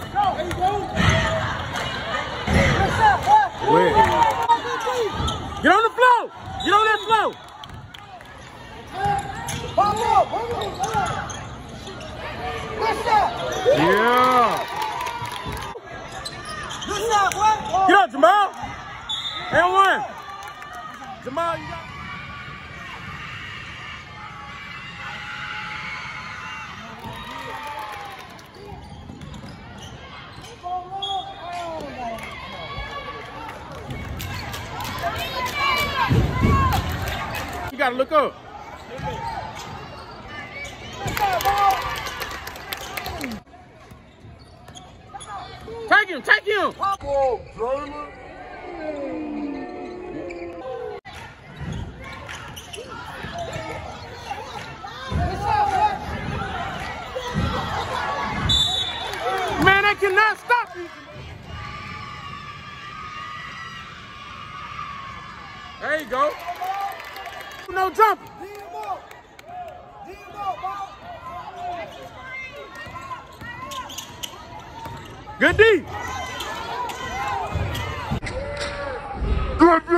Wait. Get on the floor. Get on that floor. Yeah. Get up, Jamal. And one. Jamal, you got. You gotta look up. Take him, take him. Man, they cannot stop you. There you go. No jumping. Good D. Good D.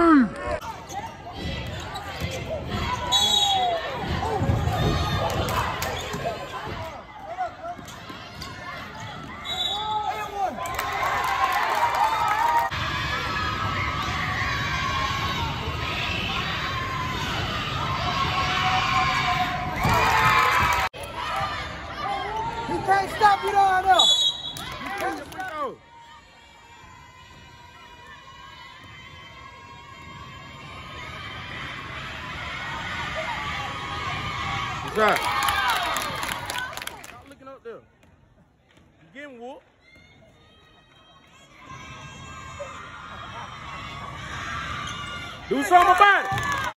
He can't stop you down there. What's that? Stop looking up there. You getting whooped. Do something about it.